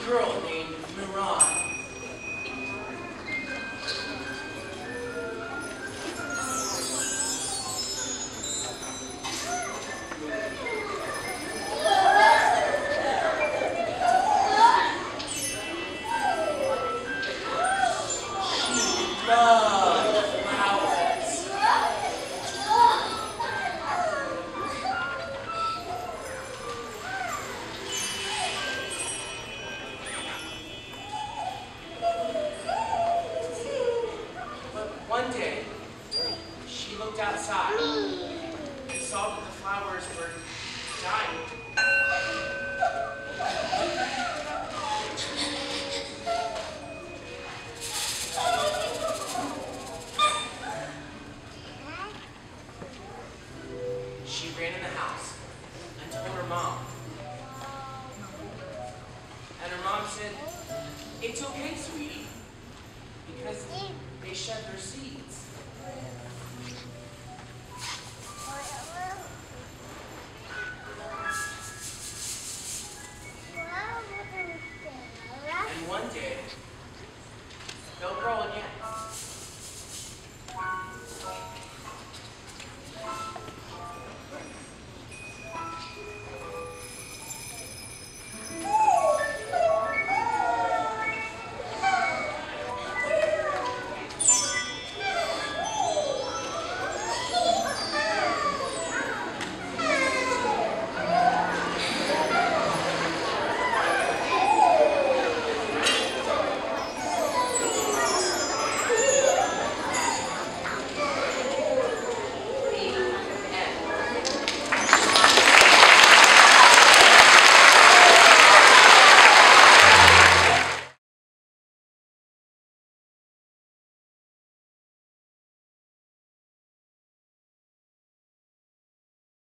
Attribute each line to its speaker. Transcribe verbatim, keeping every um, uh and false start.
Speaker 1: girl named Miran. She loved flowers. But one day, she looked outside and saw that the flowers were dying. She ran in the house and told her mom. And her mom said, "It's okay, sweetie, because they shed their seeds." And one day,